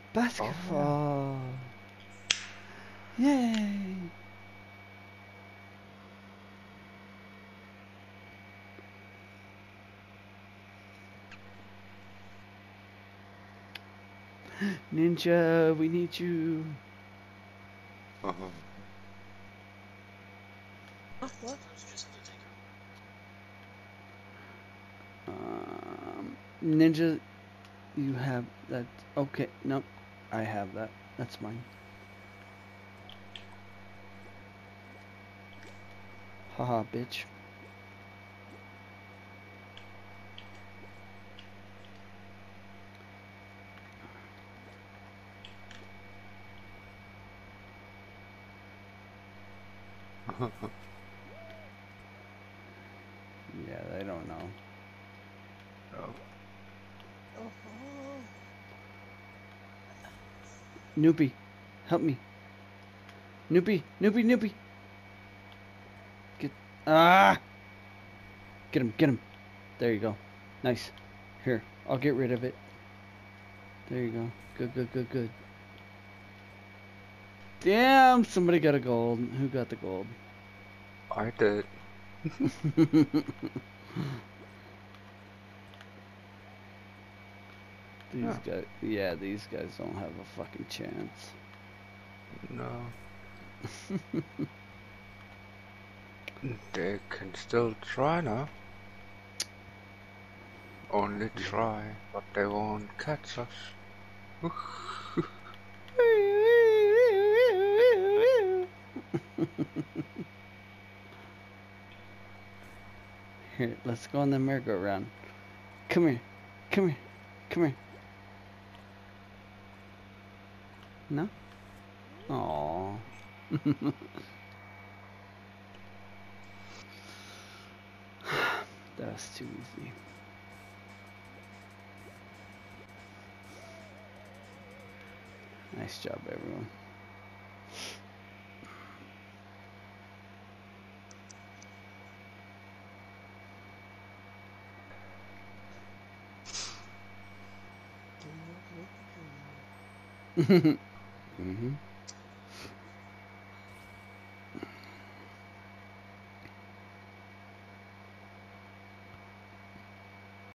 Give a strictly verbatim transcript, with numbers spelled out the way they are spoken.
Basketball. Yay. Ninja, we need you. Uh-huh. What? Um, Ninja, you have that. Okay, nope. I have that. That's mine. Haha, bitch. Yeah, they don't know. Oh. Oh. Noopy, help me. Noopy, Noopy, Noopy. Get. Ah! Get him, get him. There you go. Nice. Here, I'll get rid of it. There you go. Good, good, good, good. Damn, somebody got a gold. Who got the gold? I did. These Yeah. guys, yeah, these guys don't have a fucking chance. No. They can still try now. Only try, but they won't catch us. Here, let's go on the merry-go-round. Come here, come here, come here. No? Aww. That was too easy. Nice job, everyone. Mm-hmm.